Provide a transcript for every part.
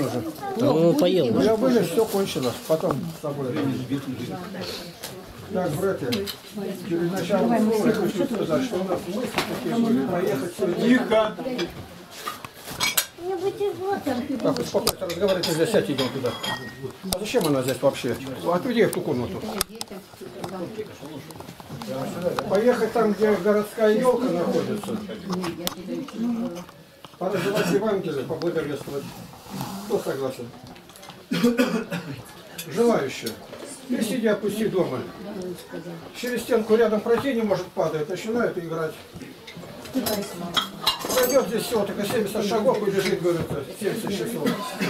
тоже. Ну, поел. Я вылез, все кончилось. Потом с собой. Так, братья, перед началом слова я хочу сказать, что у нас мысли такие были проехать сегодня. Тихо! Так, успокойся, разговаривайте здесь, сядь, идем туда. А зачем она здесь вообще? Отведи в ту комнату. Поехать там, где городская елка находится. Поразвивать Евангелие, поблаговествовать. Кто согласен? Желающие. И сиди, опусти дома. Через стенку рядом пройти не может, падает, начинает играть. Пройдет здесь всего только 70 шагов и бежит, говорится, 70 часов.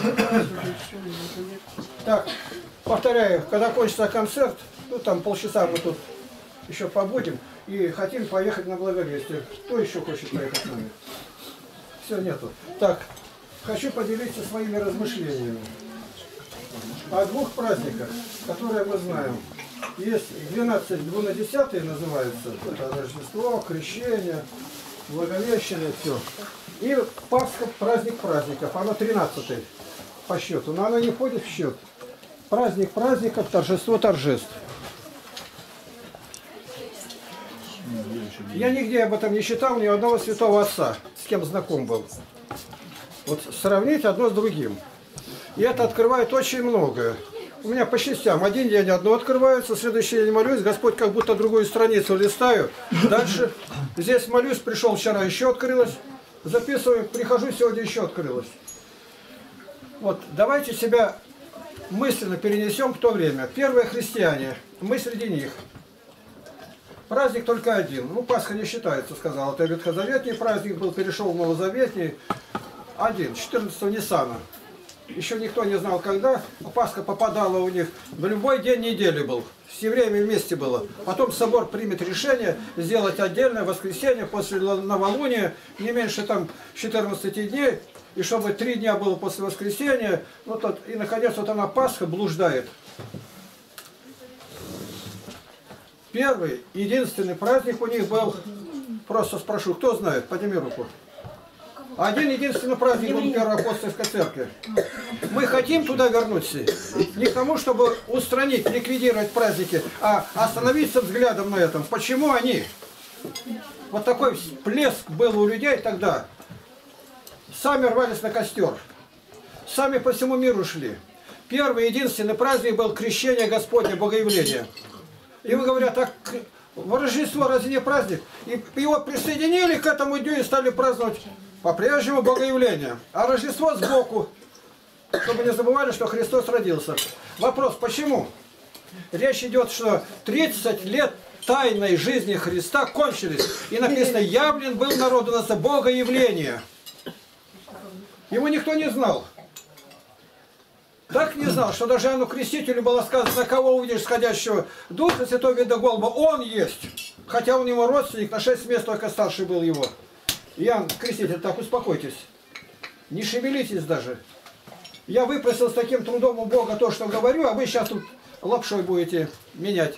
Так, повторяю, когда кончится концерт, ну там полчаса мы тут еще побудем, и хотим поехать на благовестие. Кто еще хочет поехать с нами? Все, нету. Так, хочу поделиться своими размышлениями о двух праздниках, которые мы знаем. Есть 12 двунадесятые называется, это Рождество, Крещение, Благовещение, все. И Пасха, праздник праздников, оно 13-й по счету, но оно не входит в счет. Праздник праздников, торжество торжеств. Я нигде об этом не читал, ни одного святого отца, с кем знаком был. Вот сравнить одно с другим. И это открывает очень многое. У меня по частям. Один день одно открывается, следующий день молюсь, Господь как будто другую страницу листаю. Дальше здесь молюсь, пришел вчера, еще открылось. Записываю, прихожу, сегодня еще открылось. Вот, давайте себя мысленно перенесем в то время. Первые христиане, мы среди них. Праздник только один. Ну, Пасха не считается, сказал. Это ветхозаветний праздник был, перешел в новозаветний. Один, 14 Ниссана. Еще никто не знал, когда. Пасха попадала у них. В любой день недели был. С евреями вместе было. Потом собор примет решение сделать отдельное воскресенье после новолуния. Не меньше там 14 дней. И чтобы 3 дня было после воскресенья. Вот, и наконец вот она Пасха блуждает. Первый, единственный праздник у них был. Просто спрошу, кто знает? Подними руку. Один единственный праздник был Первой апостольской церкви. Мы хотим туда вернуться. Не к тому, чтобы устранить, ликвидировать праздники, а остановиться взглядом на этом. Почему они? Вот такой всплеск был у людей тогда. Сами рвались на костер. Сами по всему миру шли. Первый единственный праздник был крещение Господне, Богоявление. И вы говорят, так Рождество разве не праздник? И его присоединили к этому дню и стали праздновать по-прежнему Богоявление. А Рождество сбоку, чтобы не забывали, что Христос родился. Вопрос, почему? Речь идет, что 30 лет тайной жизни Христа кончились. И написано, явлен был народу на Богоявление. Его никто не знал. Так не знал, что даже Иоанну Крестителю было сказано, на кого увидишь сходящего Духа Святого вида Голуба, он есть. Хотя он его родственник, на 6 мест только старший был его. Иоанн Креститель, так успокойтесь. Не шевелитесь даже. Я выпросил с таким трудом у Бога то, что говорю, а вы сейчас тут лапшой будете менять.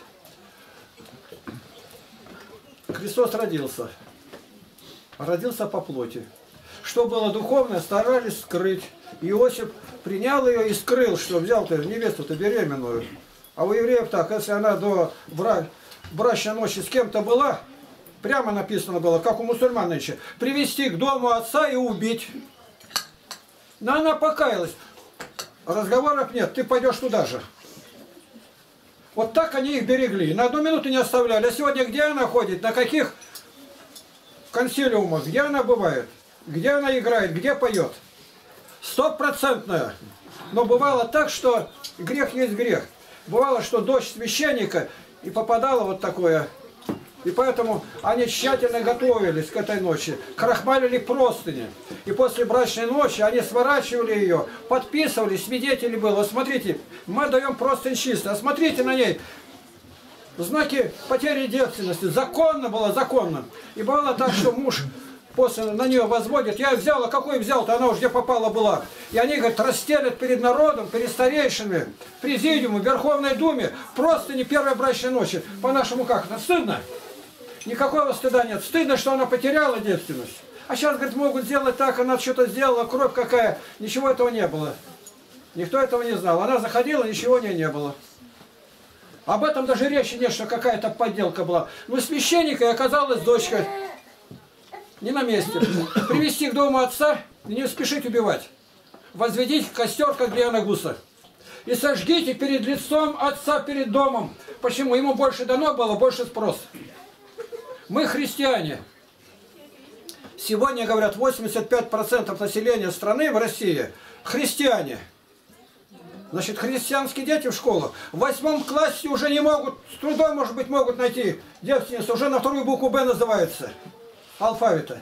Христос родился. Родился по плоти. Что было духовное, старались скрыть. Иосиф принял ее и скрыл, что взял-то невесту-то беременную. А у евреев так, если она до брачной ночи с кем-то была, прямо написано было, как у мусульман нынче, привести к дому отца и убить. Но она покаялась. Разговоров нет, ты пойдешь туда же. Вот так они их берегли. На 1 минуту не оставляли. А сегодня где она ходит? На каких консилиумах? Где она бывает? Где она играет? Где поет? 100%. Но бывало так, что грех есть грех. Бывало, что дочь священника и попадала вот такое. И поэтому они тщательно готовились к этой ночи. Крахмалили простыни. И после брачной ночи они сворачивали ее, подписывали, свидетели было. Вот смотрите, мы даем простынь чисто. А смотрите на ней. Знаки потери девственности. Законно было, законно. И бывало так, что муж после на нее возводит. Я взял, а какой взял-то? Она уже где попала была. И они, говорят, расстелят перед народом, перед старейшинами, президиуму, Верховной Думе. Просто не первой брачной ночи. По-нашему как? Это стыдно? Никакого стыда нет. Стыдно, что она потеряла девственность. А сейчас, говорит, могут сделать так, она что-то сделала, кровь какая. Ничего этого не было. Никто этого не знал. Она заходила, ничего не было. Об этом даже речи нет, что какая-то подделка была. Но священника оказалась дочка. Не на месте. Привести к дому отца и не спешить убивать. Возведите костер, как для Гуса. И сожгите перед лицом отца, перед домом. Почему? Ему больше дано было, больше спрос. Мы христиане. Сегодня, говорят, 85% населения страны в России христиане. Значит, христианские дети в школу в 8 классе уже не могут, с трудом, может быть, могут найти девственницу. Уже на вторую букву «Б» называется. Алфавита.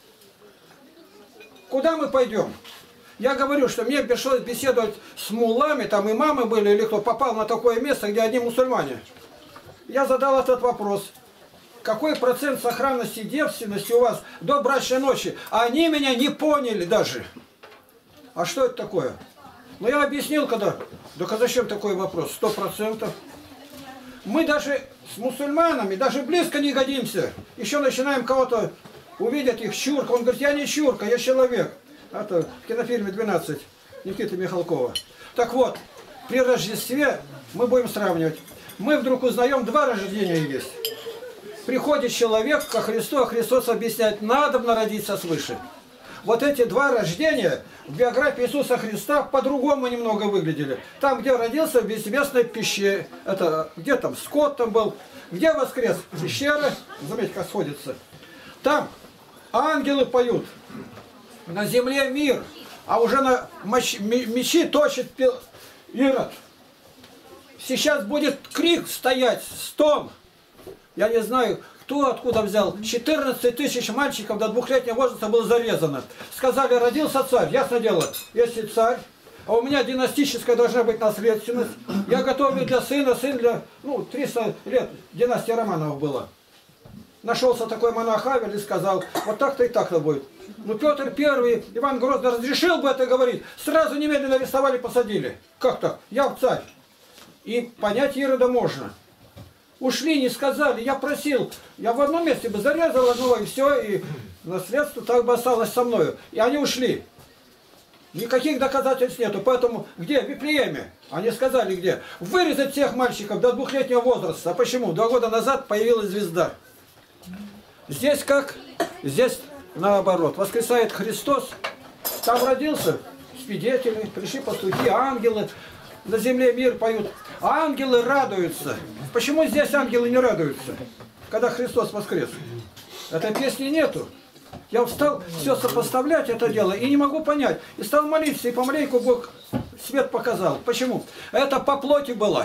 Куда мы пойдем? Я говорю, что мне пришлось беседовать с муллами, там имамы были, или кто попал на такое место, где одни мусульмане. Я задал этот вопрос. Какой процент сохранности девственности у вас до брачной ночи? Они меня не поняли даже. А что это такое? Ну я объяснил, когда... Так а зачем такой вопрос? 100%. Мы даже с мусульманами даже близко не годимся. Еще начинаем кого-то увидеть их чурка. Он говорит, я не чурка, я человек. Это в кинофильме «12» Никиты Михалкова. Так вот, при Рождестве мы будем сравнивать. Мы вдруг узнаем, 2 рождения есть. Приходит человек ко Христу, а Христос объясняет, надо народиться свыше. Вот эти 2 рождения в биографии Иисуса Христа по-другому немного выглядели. Там, где родился, в безвестной пещере, это где там скот там был, где воскрес? Пещера, заметьте, как сходится. Там ангелы поют, на земле мир, а уже на мечи точит Ирод. Сейчас будет крик стоять, стон. Я не знаю, кто откуда взял. 14 тысяч мальчиков до 2-летнего возраста было зарезано. Сказали, родился царь. Ясно дело, если царь, а у меня династическая должна быть наследственность. Я готовлю для сына, сын для... 300 лет династия Романовых была. Нашелся такой монах Авель и сказал, вот так-то и так-то будет. Ну Петр I, Иван Грозный разрешил бы это говорить. Сразу немедленно арестовали, посадили. Как так? Я царь. И понять Ирода можно. Ушли, не сказали, я просил, я в одном месте бы зарезал одного, и все, и наследство так бы осталось со мною. И они ушли. Никаких доказательств нету, поэтому где? В Вифлееме. Они сказали где? Вырезать всех мальчиков до 2-летнего возраста. А почему? 2 года назад появилась звезда. Здесь как? Здесь наоборот. Воскресает Христос, там родился свидетели, пришли пастухи, ангелы. На земле мир поют. А ангелы радуются. Почему здесь ангелы не радуются, когда Христос воскрес? Этой песни нету. Я встал все сопоставлять это дело и не могу понять. И стал молиться, и помаленьку Бог свет показал. Почему? Это по плоти было.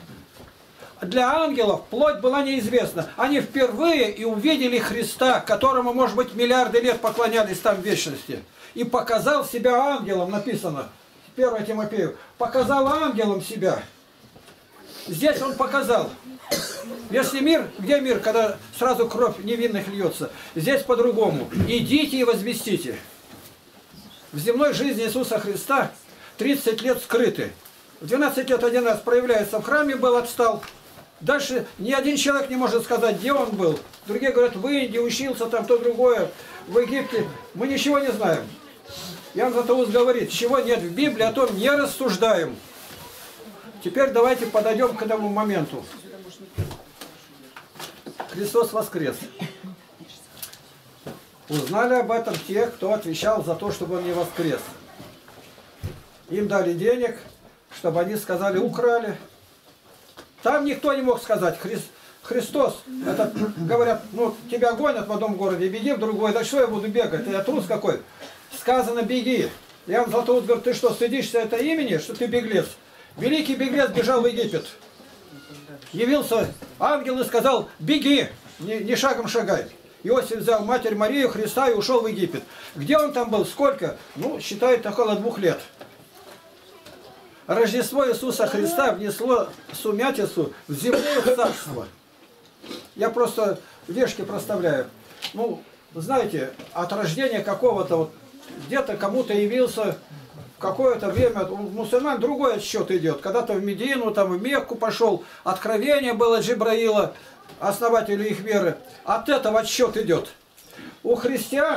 Для ангелов плоть была неизвестна. Они впервые и увидели Христа, которому, может быть, миллиарды лет поклонялись там в вечности. И показал себя ангелом, написано. 1 Тимофею, показал ангелом себя. Здесь он показал. Если мир, где мир, когда сразу кровь невинных льется? Здесь по-другому. Идите и возвестите. В земной жизни Иисуса Христа 30 лет скрыты. В 12 лет один раз проявляется в храме, был, отстал. Дальше ни один человек не может сказать, где он был. Другие говорят, в Индии учился, там то другое, в Египте. Мы ничего не знаем. Иоанн Златоуст говорит, чего нет в Библии, о том не рассуждаем. Теперь давайте подойдем к этому моменту. Христос воскрес. Узнали об этом те, кто отвечал за то, чтобы он не воскрес. Им дали денег, чтобы они сказали, украли. Там никто не мог сказать, Христос, это, говорят, ну тебя гонят в одном городе, беги в другой, да что я буду бегать, я трус какой. Сказано, беги. Иоанн Златоуст говорит, ты что, стыдишься это имени, что ты беглец? Великий беглец бежал в Египет. Явился ангел и сказал, беги, не шагом шагай. Иосиф взял Матерь Марию, Христа и ушел в Египет. Где он там был, сколько? Ну, считают, около 2 лет. Рождество Иисуса Христа внесло сумятицу в земное царство. Я просто вешки проставляю. Ну, знаете, от рождения какого-то вот где-то кому-то явился в какое-то время, у мусульман другой отсчет идет. Когда-то в Медину, там в Мекку пошел, откровение было Джибраила, основателю их веры. От этого отсчет идет. У христиан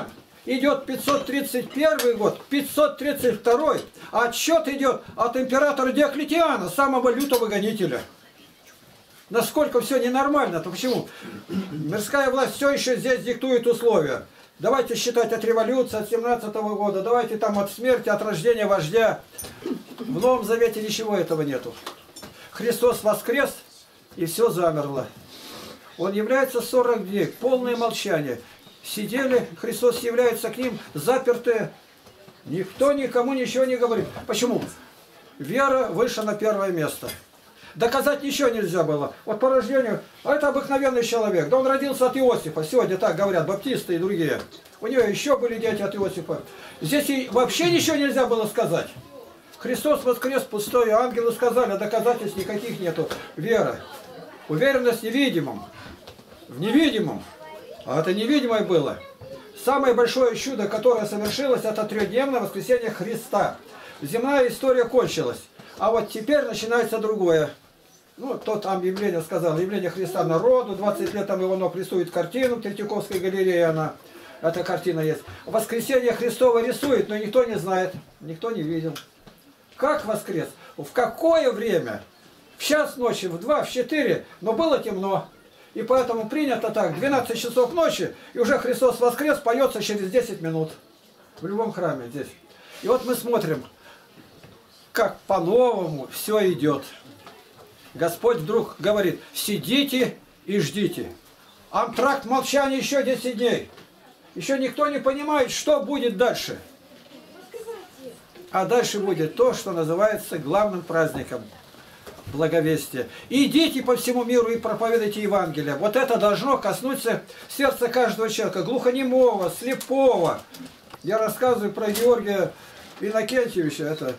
идет 531 год, 532, а отсчет идет от императора Диоклетиана, самого лютого гонителя. Насколько все ненормально, то почему? Мирская власть все еще здесь диктует условия. Давайте считать от революции, от 17-го года, давайте там от смерти, от рождения вождя. В Новом Завете ничего этого нету. Христос воскрес, и все замерло. Он является 40 дней, полное молчание. Сидели, Христос является к ним, запертые. Никто никому ничего не говорит. Почему? Вера вышла на первое место. Доказать ничего нельзя было. Вот по рождению, а это обыкновенный человек. Да он родился от Иосифа. Сегодня так говорят баптисты и другие. У него еще были дети от Иосифа. Здесь и вообще ничего нельзя было сказать. Христос воскрес пустой, ангелы сказали, а доказательств никаких нету. Вера. Уверенность в невидимом. В невидимом. А это невидимое было. Самое большое чудо, которое совершилось, это трехдневное воскресение Христа. Земная история кончилась. А вот теперь начинается другое. Ну, тот там явление сказал, явление Христа народу, 20 лет там Иванов рисует картину, в Третьяковской галерее она, эта картина есть. Воскресение Христово рисует, но никто не знает, никто не видел. Как воскрес? В какое время? В час ночи, в 2, в 4, но было темно. И поэтому принято так, 12 часов ночи, и уже Христос воскрес, поется через 10 минут. В любом храме здесь. И вот мы смотрим, как по-новому все идет. Господь вдруг говорит, сидите и ждите. Антракт молчания еще 10 дней. Еще никто не понимает, что будет дальше. А дальше будет то, что называется главным праздником. Благовестие. Идите по всему миру и проповедуйте Евангелие. Вот это должно коснуться сердца каждого человека. Глухонемого, слепого. Я рассказываю про Георгия Иннокентьевича. Это...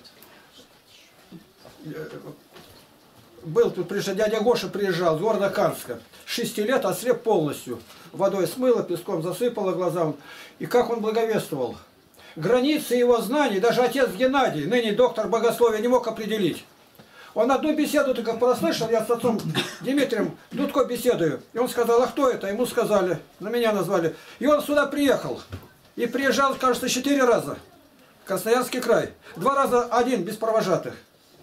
Был тут, приезжал, дядя Гоша приезжал, с города Канска. 6 лет ослеп полностью. Водой смыло, песком засыпало глазам. И как он благовествовал. Границы его знаний даже отец Геннадий, ныне доктор богословия, не мог определить. Он одну беседу только прослышал, я с отцом Дмитрием Дудко беседую. И он сказал, а кто это? Ему сказали, на меня назвали. И он сюда приехал. И приезжал, кажется, 4 раза. Красноярский край. 2 раза один, без провожатых.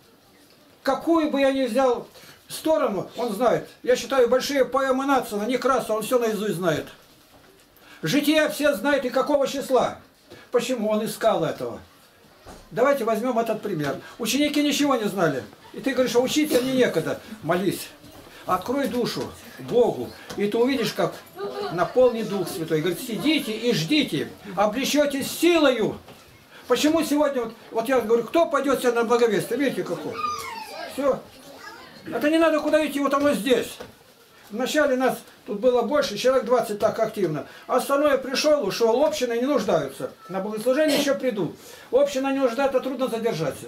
Какую бы я ни взял сторону, он знает. Я считаю, большие поэмы Нацина, Некрасова, он все наизусть знает. Жития все знают и какого числа. Почему он искал этого? Давайте возьмем этот пример. Ученики ничего не знали. И ты говоришь, а учиться мне некогда. Молись. Открой душу Богу. И ты увидишь, как наполнит Дух Святой. Говорит, сидите и ждите. Облечетесь силою. Почему сегодня, вот я говорю, кто пойдет себе на благовестие? Видите, какой? Все. Это не надо куда идти, вот оно здесь. Вначале нас тут было больше, человек 20 так активно. А остальное пришел, ушел, общины не нуждаются. На богослужение еще придут. Община не нуждается, трудно задержаться.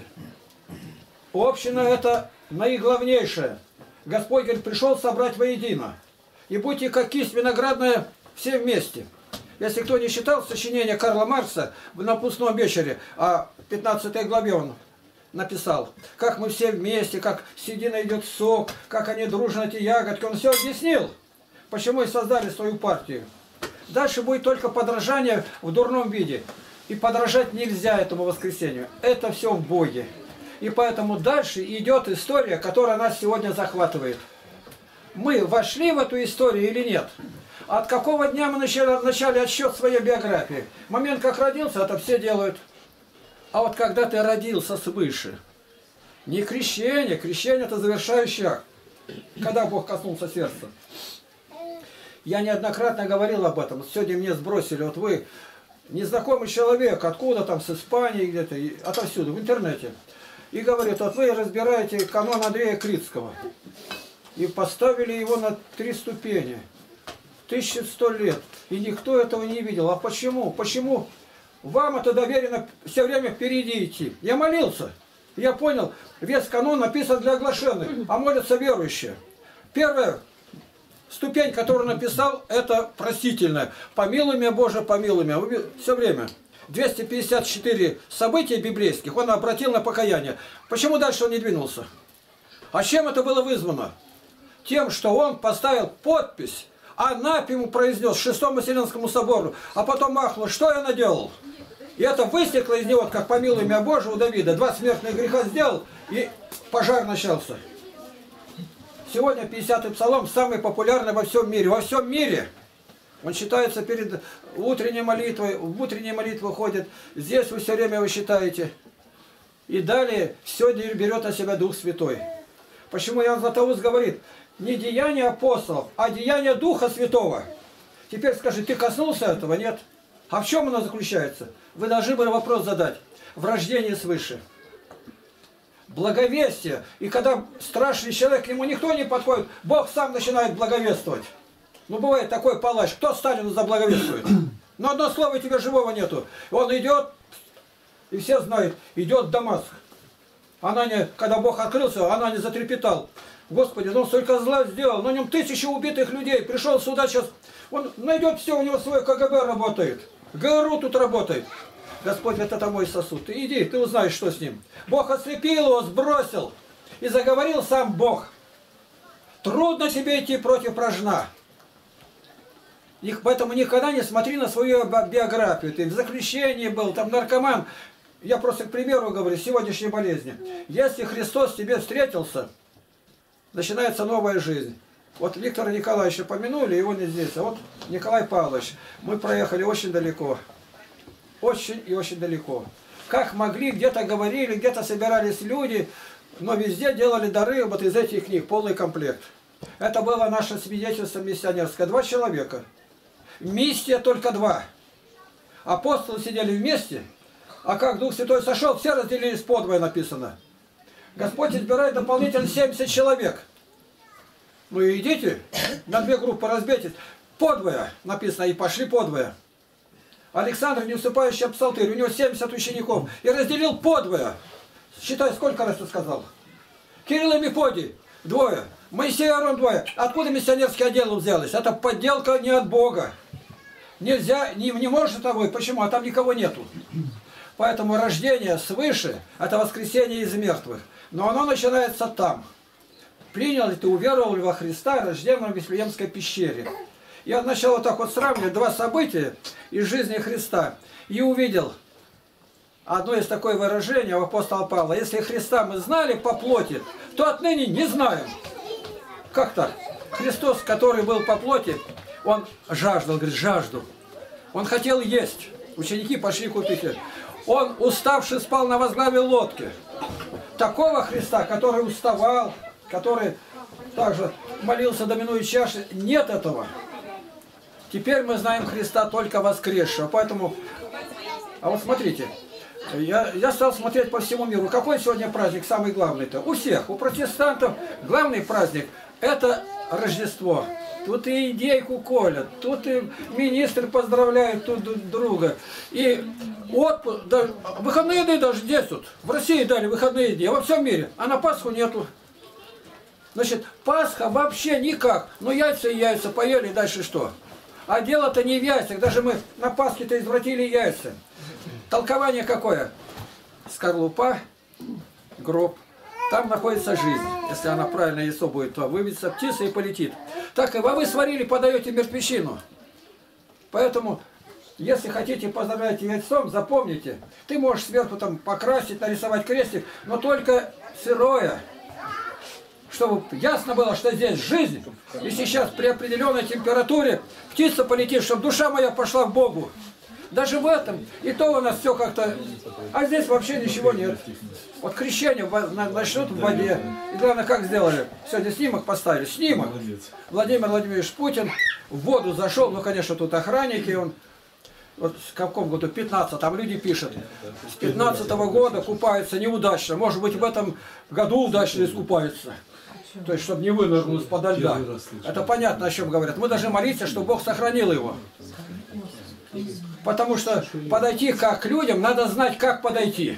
Община это наиглавнейшее. Господь говорит, пришел собрать воедино. И будьте как кисть виноградная все вместе. Если кто не читал сочинение Карла Маркса на пустом вечере, а в 15 главе он написал, как мы все вместе, как седина идет сок, как они дружно эти ягодки. Он все объяснил, почему и создали свою партию. Дальше будет только подражание в дурном виде. И подражать нельзя этому воскресению. Это все в Боге. И поэтому дальше идет история, которая нас сегодня захватывает. Мы вошли в эту историю или нет? От какого дня мы начали отсчет своей биографии? Момент, как родился, это все делают. А вот когда ты родился свыше, не крещение, крещение это завершающий акт. Когда Бог коснулся сердца. Я неоднократно говорил об этом. Сегодня мне сбросили, вот вы, незнакомый человек, откуда там, с Испании где-то, отовсюду, в интернете. И говорит, вот вы разбираете канон Андрея Критского. И поставили его на 3 ступени. 1100 лет. И никто этого не видел. А почему? Почему вам это доверено все время впереди идти? Я молился. Я понял, весь канон написан для оглашенных, а молятся верующие. Первая ступень, которую написал, это простительная. Помилуй меня, Боже, помилуй меня. Все время. 254 события библейских он обратил на покаяние. Почему дальше он не двинулся? А чем это было вызвано? Тем, что он поставил подпись Анап ему произнес Шестому Вселенскому собору, а потом ахнул, что я наделал? И это выстекло из него, как помилуй меня Боже у Давида. 2 смертных греха сделал, и пожар начался. Сегодня 50-й псалом самый популярный во всем мире. Во всем мире. Он считается перед утренней молитвой, в утренней молитву ходит. Здесь вы все время его считаете. И далее все берет на себя Дух Святой. Почему Иоанн Златоуст говорит, не деяния апостолов, а деяния Духа Святого. Теперь скажи, ты коснулся этого? Нет. А в чем оно заключается? Вы должны были вопрос задать. В рождении свыше. Благовестие. И когда страшный человек, к нему никто не подходит, Бог сам начинает благовествовать. Ну, бывает такой палач. Кто Сталину заблаговествует? Но одно слово тебе живого нету. Он идет, и все знают, идет в Дамаск. Когда Бог открылся, она не затрепетал. Господи, ну он столько зла сделал, на нем 1000 убитых людей. Пришел сюда сейчас, он найдет все, у него свой КГБ работает. ГРУ тут работает. Господь, это мой сосуд. Ты иди, ты узнаешь, что с ним. Бог ослепил его, сбросил. И заговорил сам Бог. Трудно тебе идти против рожна. Поэтому никогда не смотри на свою биографию. Ты в заключении был, там наркоман. Я просто, к примеру, говорю, сегодняшней болезни. Если Христос тебе встретился, начинается новая жизнь. Вот Виктора Николаевича помянули, его не здесь. А вот Николай Павлович. Мы проехали очень далеко. Очень и очень далеко. Как могли, где-то говорили, где-то собирались люди, но везде делали дары вот из этих книг, полный комплект. Это было наше свидетельство миссионерское. 2 человека. Миссия только 2. Апостолы сидели вместе, а как Дух Святой сошел, все разделились подвое, написано. Господь избирает дополнительно 70 человек. Ну и идите, на 2 группы разбейтесь. Подвое написано, и пошли подвое. Александр, не уступающий псалтырь, у него 70 учеников. И разделил подвое. Считай, сколько раз ты сказал? Кирилл и Мефодий 2. Моисей и Аарон 2. Откуда миссионерские отделы взялись? Это подделка не от Бога. Нельзя, не может того. Почему? А там никого нету. Поэтому рождение свыше – это воскресение из мертвых. Но оно начинается там. Принял ли ты, уверовал ли во Христа, рожденного в Вифлеемской пещере? Я начал вот так вот сравнивать 2 события из жизни Христа. И увидел одно из такое выражение у апостола Павла. Если Христа мы знали по плоти, то отныне не знаем. Как так? Христос, который был по плоти, он жаждал, говорит, жажду. Он хотел есть. Ученики пошли купить. Он, уставший, спал на возглаве лодки. Такого Христа, который уставал, который также молился до минуты чаши, нет этого. Теперь мы знаем Христа только воскресшего. Поэтому, а вот смотрите, я стал смотреть по всему миру. Какой сегодня праздник самый главный-то? У всех, у протестантов главный праздник – это Рождество. Тут и индейку колят, тут и министры поздравляют тут друга. И отпуск, да, выходные дни даже здесь тут. В России дали выходные дни, а во всем мире. А на Пасху нету. Значит, Пасха вообще никак. Ну яйца и яйца поели, дальше что? А дело-то не в яйцах. Даже мы на Пасхе-то извратили яйца. Толкование какое? Скорлупа, гроб. Там находится жизнь. Если она правильно яйцо будет, то выбьется птица и полетит. Так и вы сварили, подаете мертвечину. Поэтому, если хотите поздравлять яйцом, запомните, ты можешь сверху там покрасить, нарисовать крестик, но только сырое. Чтобы ясно было, что здесь жизнь. И сейчас при определенной температуре птица полетит, чтобы душа моя пошла к Богу. Даже в этом. И то у нас все как-то... А здесь вообще ничего нет. Вот крещение начнут в воде. И главное, как сделали? Сегодня снимок поставили. Снимок. Владимир Владимирович Путин в воду зашел. Ну, конечно, тут охранники. Он вот в каком году? 15. Там люди пишут. С 15-го года купаются неудачно. Может быть, в этом году удачно искупаются. То есть, чтобы не вынырнул из-под льда. Это понятно, о чем говорят. Мы должны молиться, чтобы Бог сохранил его. Потому что подойти как к людям, надо знать, как подойти.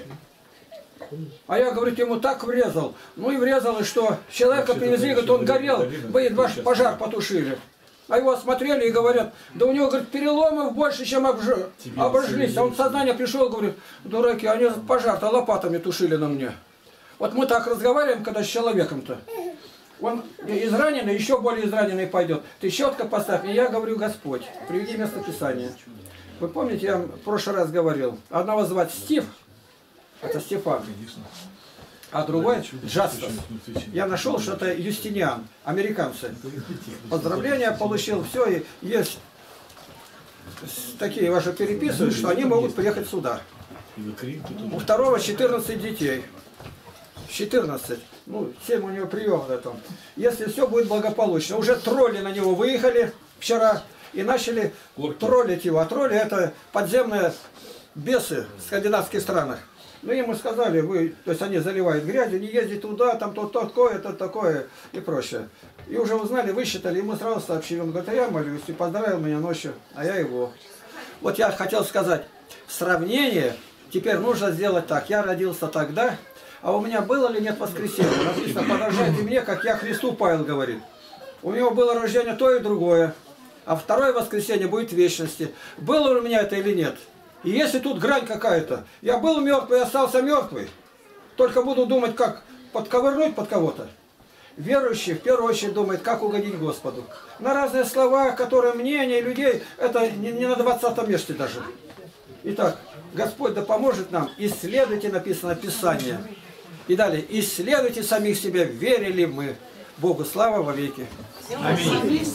А я, говорит, ему так врезал. Ну и врезал, и что? Человека привезли, говорит, он горел, мы едва пожар потушили. А его осмотрели и говорят, да у него, говорит, переломов больше, чем обожглись. А он в сознание пришел, говорит, дураки, они пожар-то лопатами тушили на мне. Вот мы так разговариваем, когда с человеком-то. Он израненный, еще более израненный пойдет. Ты четко поставь. И я говорю, Господь, приведи место Писания. Вы помните, я в прошлый раз говорил, одного звать Стив, это Стефан, а другой Джастас. Я нашел, что это Юстиниан, американцы. Поздравления получил, все, и есть такие ваши переписывают, что они могут приехать сюда. У второго 14 детей. 14. Ну, 7 у него приемов на этом. Если все будет благополучно. Уже тролли на него выехали вчера и начали троллить его. А тролли это подземные бесы в скандинавских странах. Ну, ему сказали, вы, то есть они заливают грязью, не ездите туда, там то такое и прочее. И уже узнали, высчитали, ему сразу сообщили. Он говорит, а я молюсь, и поздравил меня ночью, а я его. Вот я хотел сказать, сравнение теперь нужно сделать так. Я родился тогда, а у меня было ли нет воскресенья? Написано, подражайте мне, как я Христу, Павел говорит. У него было рождение то и другое, а второе воскресенье будет в вечности. Было у меня это или нет? И если тут грань какая-то, я был мертвый, остался мертвый, только буду думать, как подковырнуть под кого-то. Верующий в первую очередь думает, как угодить Господу. На разные слова, которые мнения людей, это не на 20 месте даже. Итак, Господь да поможет нам, исследуйте, написано Писание. И далее, исследуйте самих себя, верили мы. Богу слава во веки. Аминь.